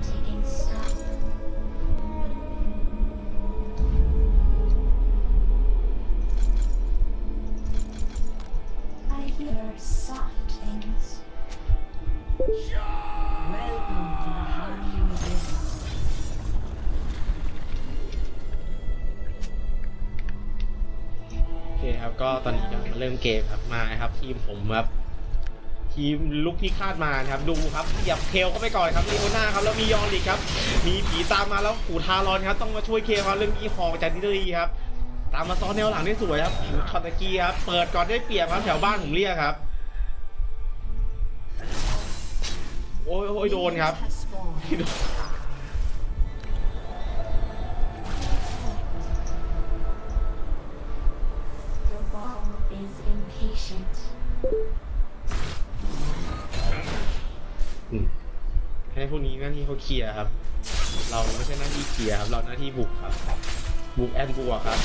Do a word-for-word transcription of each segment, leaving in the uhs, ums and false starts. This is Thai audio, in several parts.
ครับก็ตอนนี้จะมาเริ่มเกมครับมาครับทีมผมครับทีมลุกที่คาดมาครับดูครับเหยียบเคลเข้าไปก่อนครับลีโอน่าครับแล้วมียอริกครับมีผีตามมาแล้วขู่ทารอนครับต้องมาช่วยเคลครับเรื่องมีหอกจากดิเดอรีครับตามมาซ้อนแนวหลังได้สวยครับช็อตตะกี้ครับเปิดก่อนได้เปรียบครับแถวบ้านผมเรียกครับโอ้ยโอ้ยโดนครับให้พวกนี้หน้าที่เขาเคลียร์ครับเราไม่ใช่หน้าที่เคลียร์ครับเราหน้าที่บุกครับบุกแอนบัวครับ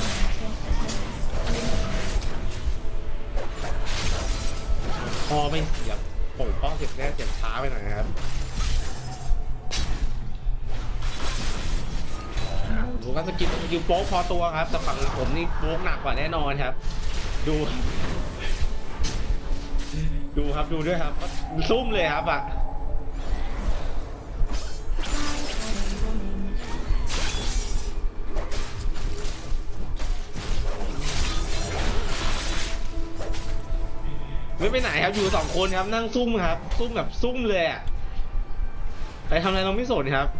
พอไม่เสียบผมป้องเสียบแน่เสียบช้าไปหน่อยนะครับดูครับสกิลสกิลโป๊กพอตัวครับแต่ฝั่งผมนี่โป๊กหนักกว่าแน่นอนครับดูดูครับดูด้วยครับซุ่มเลยครับอ่ะไม่ไปไหนครับอยู่สองคนครับนั่งซุ่มครับซุ่มแบบซุ่มเลยอ่ะไปทำอะไรเราไม่สนครับ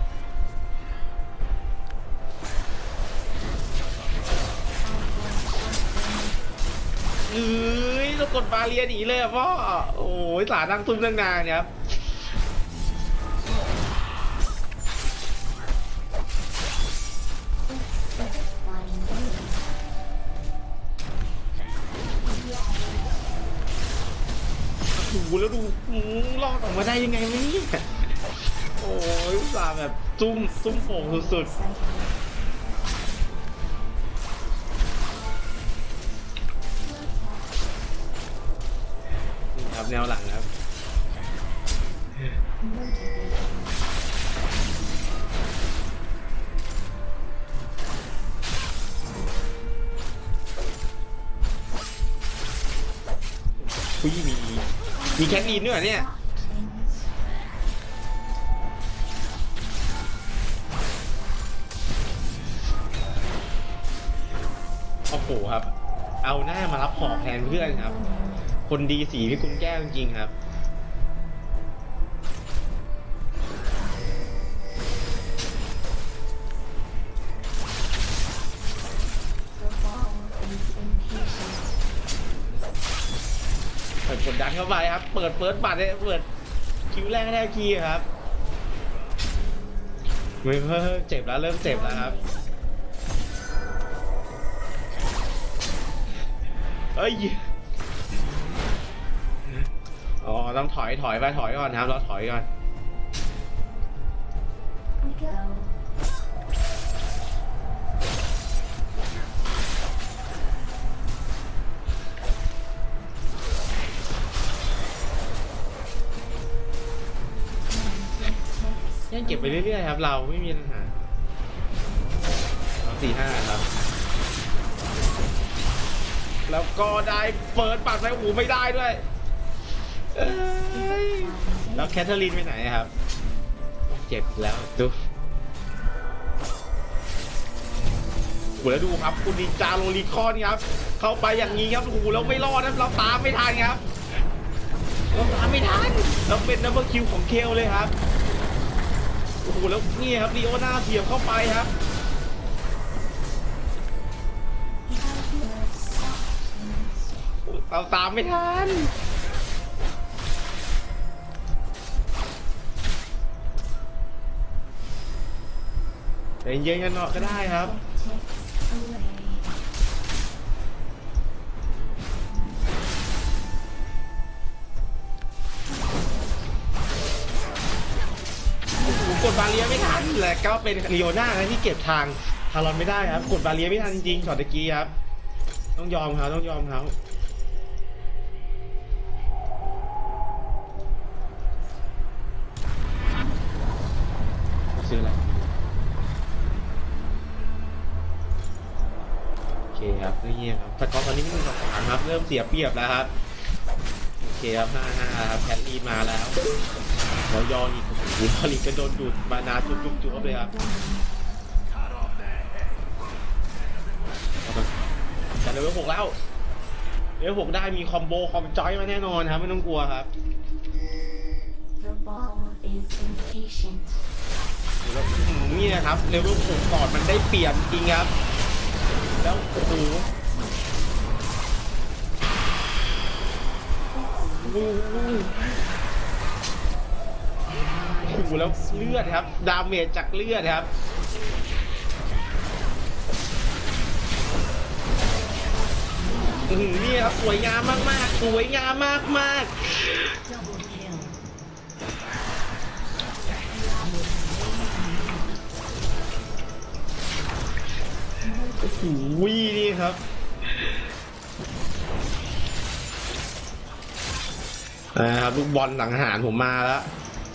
เอ้ยเรากดบาเรียหนีเลยอ่ะพ่อโอ้ยสานั่งซุ่มตั้งนานครับดูแล้วดูรอดออกมาได้ยังไงวะเนี่ยโอ้ยสาแบบซุ่มซุ่มโป่งสุดๆนี่ครับแนวหลังครับคุยมีมีแคทลีนด้วยเนี่ยโอ้โหครับเอาหน้ามารับหอกแทนเพื่อนครับคนดีสีพี่กุลแก้วจริงๆครับกดดันเข้าไปครับเปิดเปิดบัตรเปิดคิวแรกแรกคีย์ครับไม่เพิ่มเจ็บแล้วเริ่มเจ็บแล้วครับเอ้ยอ๋อต้องถอยถอยไปถอยก่อนครับเราถอยก่อนยังเก็บไปเรื่อยๆครับเราไม่มีปัญหาสี่ห้าครับแล้วก็ได้เปิดปากใส่หูไม่ได้ด้วยแล้วแคทเธอรีนไปไหนครับเจ็บแล้วดูหูแล้วดูครับคุณดิจาโรลีคอนครับเข้าไปอย่างนี้ครับหูแล้วไม่รอดนะเราตามไม่ทันครับเราตามไม่ทันเราเป็นนัมเบอร์คิวของเคลเลยครับโอ้โหแล้วนี่ครับลีโอน่าเสียบเข้าไปครับเราตามไม่ทันเย็นเย็นกันหน่อยก็ได้ครับกดบาเรียไม่ทันแหละก็เป็นลีโอน่านะที่เก็บทางทารอนไม่ได้ครับกดบาเรียไม่ทันจริงช็อตตะกี้ครับต้องยอมเขาต้องยอมเขาซื้ออะไรโอเคครับนี่ครับสกอร์ตอนนี้ไม่มีสองสามครับเริ่มเสียเปรียบแล้วครับโอเคครับห้าห้าครับแพนลีมาแล้วแล้วยออีกโอ้โหยออีกก็โดนดูดมานาจุ๊บจุ๊บจุ๊บเลยครับแต่เลเวลหกแล้วเลเวลหกได้มีคอมโบคอมจอยมาแน่นอนครับไม่ต้องกลัวครับแล้วนี่นะครับเลเวลหกก่อนมันได้เปรียบจริงครับแล้วโอ้โหโอ้โหแล้วเลือดครับดาเมจจากเลือดครับนี่ครับสวยงามมากๆสวยงามมากๆโอ้โหนี่ครับนะครับลูกบอลสังหารผมมาแล้ว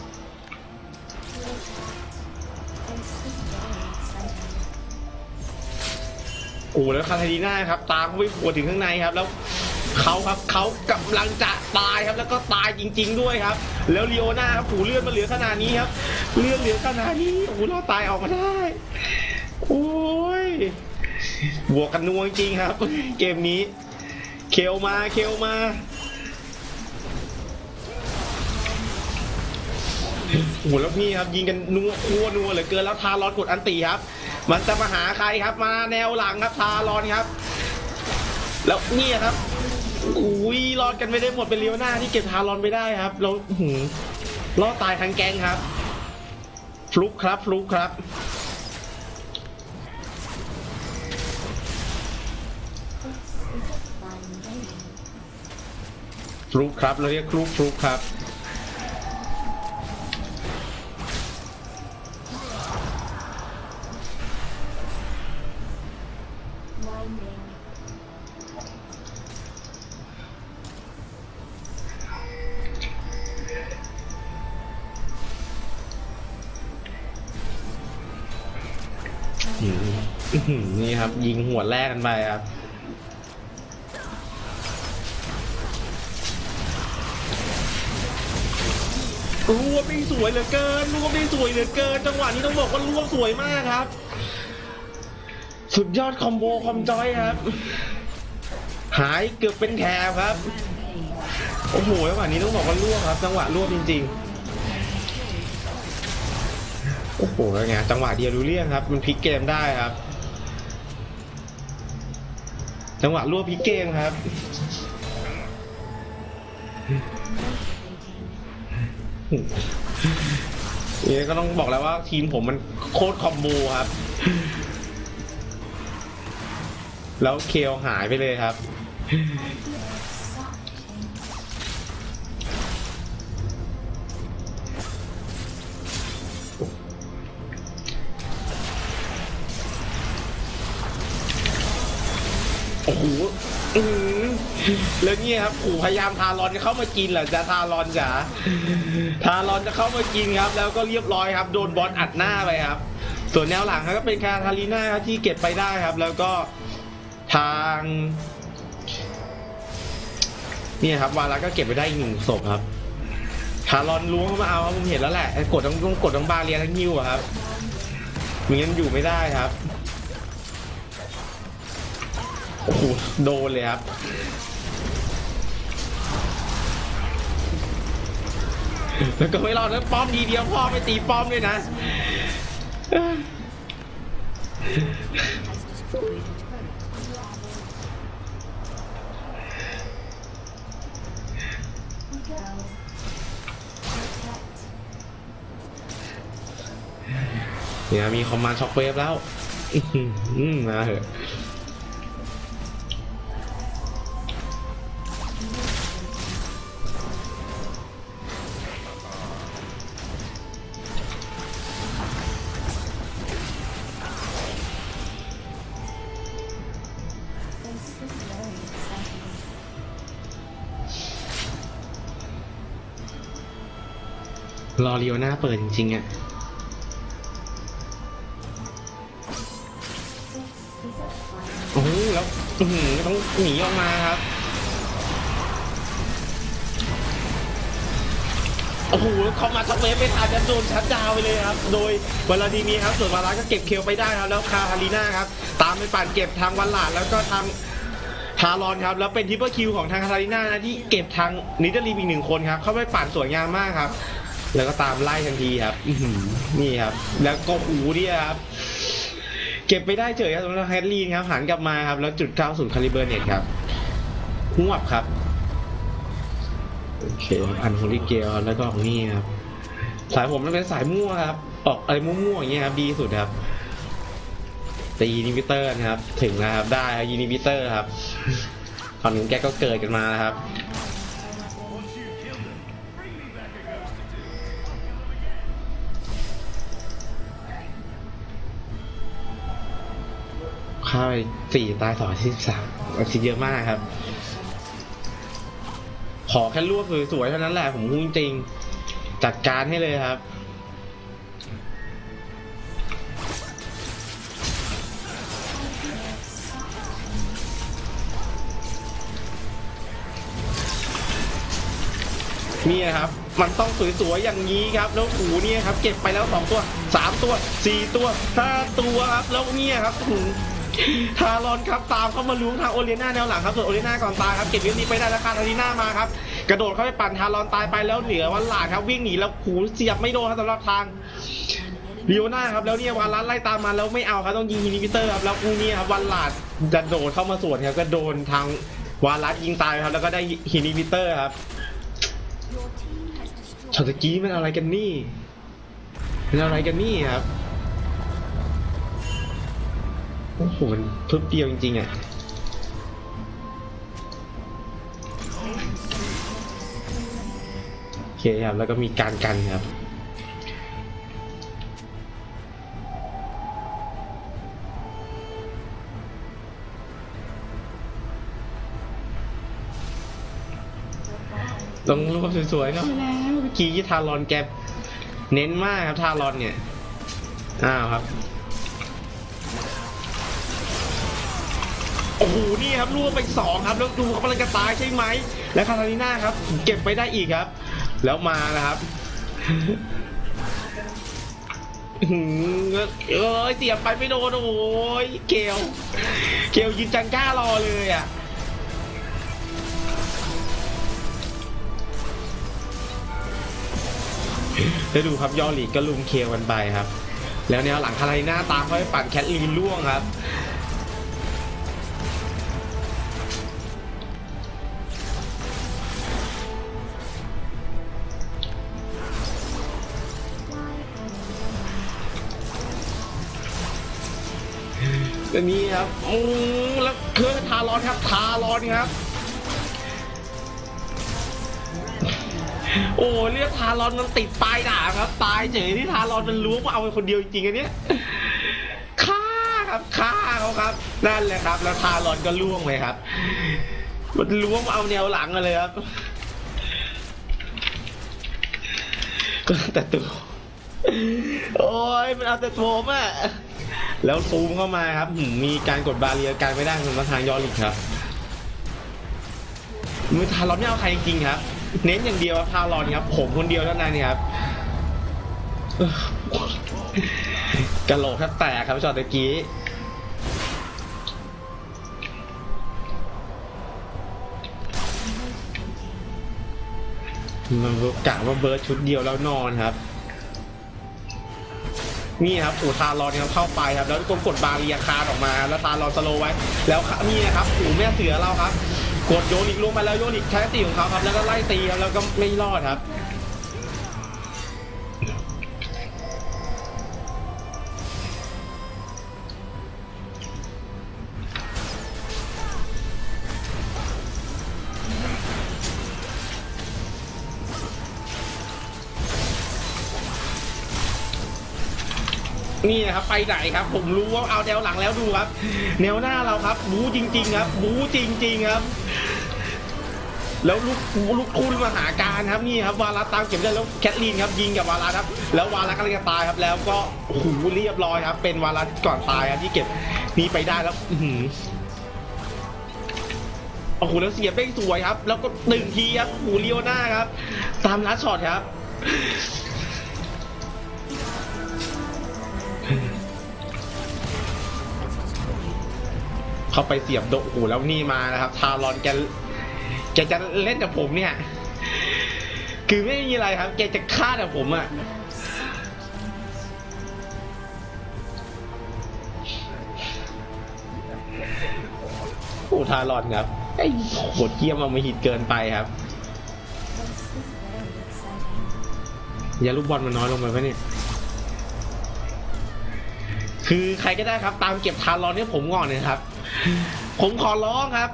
โอ้แล้วคาทาลีน่าครับตามเขาไปปวดถึงข้างในครับแล้วเขาครับเขากำลังจะตายครับแล้วก็ตายจริงๆด้วยครับแล้วลีโอน่าครับผูเลือดมาเหลือขนาดนี้ครับเลือดเหลือขนาดนี้โอ้เราตายออกมาได้โอ้ยบวกกันนัวจริงครับเกมนี้เคลมาเคลมาโอ้โหแล้วนี่ครับยิงกันนัวนัวนัวเหลือเกินแล้วทารอนกดอันตีครับมันจะมาหาใครครับมาแนวหลังครับทารอนครับแล้วนี่ครับอุ้ยรอดกันไม่ได้หมดเป็นเลียวหน้าที่เก็บทารอนไปได้ครับเราหืมรอดตายทั้งแกงครับฟลุกครับฟลุกครับฟลุกครับเราเรียกฟลุกฟลุกครับนี่ครับยิงหัวแรกกันไปครับรวมได้สวยเหลือเกินรวมได้สวยเหลือเกินจังหวะนี้ต้องบอกว่ารวมสวยมากครับสุดยอดคอมโบคอมจอยครับหายเกือบเป็นแถบครับโอ้โหจังหวะนี้ต้องบอกว่ารวบครับจังหวะรวบจริงๆโอ้โหไงจังหวะเดียวรู้เรื่องครับมันพลิกเกมได้ครับจังหวะรวบพลิกเกมครับนี่ก็ต้องบอกแล้วว่าทีมผมมันโคตรคอมโบครับแล้วเคลหายไปเลยครับโอ้โหแล้วเนี่ยครับขู่พยายามทารอนจะเข้ามากินเหรอจะทารอนจ๋าทารอนจะเข้ามากินครับแล้วก็เรียบร้อยครับโดนบอลอัดหน้าไปครับส่วนแนวหลังก็เป็นคาทาลีน่าครับที่เก็บไปได้ครับแล้วก็ทางเนี่ยครับวาระก็เก็บไปได้อีกหนึ่งศพครับทารอนล้วงเข้ามาเอาครับผมเห็นแล้วแหละกดต้องกดต้องบาเรียทั้งนิ้วครับไม่งั้นอยู่ไม่ได้ครับโอ้โหโดนเลยครับแล้วก็ไม่รอดแล้วป้อมดีเดียวพ่อไปตีป้อมเลยนะเนี่ยมีคอมมานด์ช็อคเวฟแล้วอืมมาเถอะรอเรียวหน้าเปิดจริงๆอ่ะอื้อหือต้องหนีออกมาครับโอ้โหเข้ามาทักเวฟไม่ทันจะโดนชัดดาวไปเลยครับโดยวลาดีเมียร์ครับส่วนวาระก็เก็บเคลไปได้ครับแล้วคาฮารีน่าครับตามไปปั่นเก็บทางวันหลาดแล้วก็ทางทารอนครับแล้วเป็นทริปเปิลคิวของทางคาฮารีน่านะที่เก็บทางนิดเดิลลีอีกหนึ่งคนครับเข้าไปปั่นสวยงามมากครับแล้วก็ตามไล่ทันทีครับนี่ครับแล้วก็หูเนี่ยครับเก็บไปได้เฉยครับสำหรับแฮร์รี่ครับหันกลับมาครับแล้วจุดเข้าสู่คาลิเบอร์เน็ตครับหวบครับโอเคอันโฮลิเกลแล้วก็ของนี่ครับสายผมมันเป็นสายมั่วครับออกอะไรมั่วๆอย่างเงี้ยครับดีสุดครับตียินิมิเตอร์นะครับถึงนะครับได้ครับยินิมิเตอร์ครับตอนนี้แกก็เกิดกันมาครับเข้าไปสี่ตายสองที่สิบสามสิเยอะมากครับขอแค่รวบสวยๆเท่านั้นแหละผมพูดจริงจัดการให้เลยครับนี่ครับมันต้องสวยๆอย่างนี้ครับแล้วหูเนี่ยครับเก็บไปแล้วสองตัวสามตัวสี่ตัวห้าตัวครับแล้วเนี่ยครับหูทารอนครับตามเข้ามาล้วงทางโอเลียนาแนวหลังครับส่วนโอเลียนาก่อนตายครับเก็บเรื่องนี้ไปได้แล้วคาทารีน่ามาครับกระโดดเข้าไปปั่นทารอนตายไปแล้วเหลือวันหลาดครับวิ่งหนีแล้วหูเสียบไม่โดนครับสำหรับทางลิโอน่าครับแล้วเนี่ยวารัสไล่ตามมาแล้วไม่เอาครับต้องยิงฮินิมิเตอร์ครับแล้วกูเนี่ยครับวันหลาดจะโดดเข้ามาสวนครับก็โดนทางวารัสยิงตายครับแล้วก็ได้ฮินิมิเตอร์ครับช็อตกี้มันอะไรกันนี่มันอะไรกันนี่ครับโอ้โหมันทุบเดียวจริงๆอ่ะโอเคครับแล้วก็มีการกันครับต้องรูปสวยๆเนาะแล้วเมื่อกี้ทารอนแกเน้นมากครับทารอนเนี่ยอ้าวครับโอ้โหนี่ครับรวบไปสองครับแล้วดูเขากำลังจะตายใช่ไหมและคาทาลิน่าครับเก็บไปได้อีกครับแล้วมานะครับเออเสียบไปไม่โดนโอ้ยเกลเกลยืนจังก้ารอเลยอ่ะแล้วดูครับยอริก็ลุมเคลกันไปครับแล้วแนวหลังคาทาลิน่าตามเขาไปปั่นแคทลีนล่วงครับอันนี้ครับอืมแล้วเครื่องทารอนครับทารอนครับโอ้เรียกทารอนมันติดปลายด่าครับตายเฉยที่ทารอนมันล้วงมาเอาไปคนเดียวจริงๆอันเนี้ยฆ่าครับฆ่าเขาครับนั่นแหละครับแล้วทารอนก็ล่วงเลยครับมันล้วงมาเอาแนวหลังมาเลยครับก็แต่ตัวโอ้ยมันเอาแต่ตัวผมอะแล้วซูมเข้ามาครับมีการกดบาเรียการไม่ได้ของทางยอริกครับมือทารอนไม่เอาใครจริงๆครับเน้นอย่างเดียวทารอนครับผมคนเดียวเท่านั้นครับกระโหลกแทบแตกครับช็อตตะกี้มันกะว่าเบิร์ดชุดเดียวแล้วนอนครับนี่ครับอูทารอนครับเข้าไปครับแล้วกดบาเรียคาร์ออกมาแล้วทารอนสโลไว้แล้วนี่นะครับอูแม่เสือเราครับกดโยนิกลงไปแล้วโยนิกใช้ตีของเขาครับแล้วก็ไล่ตีครับแล้วก็ไม่รอดครับนี่นะครับไปไหนครับผมรู้ว่าเอาแนวหลังแล้วดูครับแนวหน้าเราครับบู๊จริงๆครับบู๊จริงๆครับแล้วลูกลูกคู่มหาการครับนี่ครับวาระตามเก็บได้แล้วแคทลีนครับยิงกับวาระครับแล้ววาระกำลังจะตายครับแล้วก็หูเรียบร้อยครับเป็นวาระก่อนตายครับที่เก็บนี้ไปได้แล้วโอ้โหแล้วเสียบได้สวยครับแล้วก็หนึ่งทีครับโอ้โหลีโอน่าครับตามลัดช็อตครับเข้าไปเสียบโดโอ้โหแล้วนี่มานะครับทารอนแกแกจะเล่นกับผมเนี่ยคือไม่มีอะไรครับแกจะฆ่ากับผมอ่ะโอ้ทารอนครับไอ้โหดเยี่ยมเอามาหิดเกินไปครับอย่าลูกบอลมันน้อยลงไปปะเนี่ยคือใครก็ได้ครับตามเก็บทารอนให้ผมก่อนนะครับผมขอร้องครับ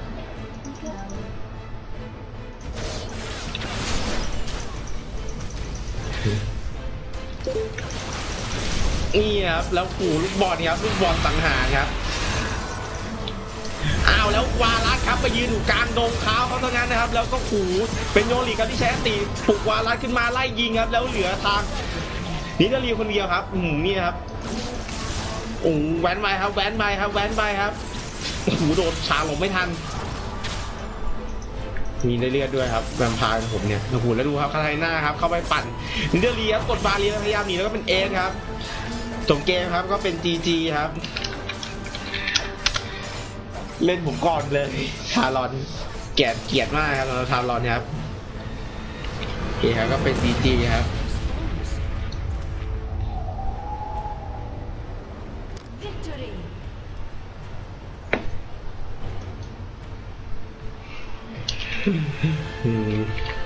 นี่ครับแล้วขู่ลูกบอลครับลูกบอลสังหารครับอ้าวแล้ววารัสครับไปยืนอยู่กลางดงเท้าเขาเท่านั้นนะครับแล้วก็ขู่เป็นโยลีครับที่ใช้ตีปลุกวารัสขึ้นมาไล่ยิงครับแล้วเหลือทางนิดาลีคนเดียวครับอืมนี่ครับโอ้แวนไปครับแวนไปครับแวนไปครับโอ้โหโดนชาหลงไม่ทันมีได้เลือดด้วยครับแวมไพร์ผมเนี่ยโอ้โหแล้วดูครับคาไทน่าครับเข้าไปปั่นนิดาลีครับกดบาเรียพยายามหนีแล้วก็เป็นเอสครับจบเกมครับก็เป็น จี จี ครับเล่นผมก่อนเลยทารอนเกลียดเกลียดมากครับทารอนครับโอเคครับก็เป็น จี จี ครับอืม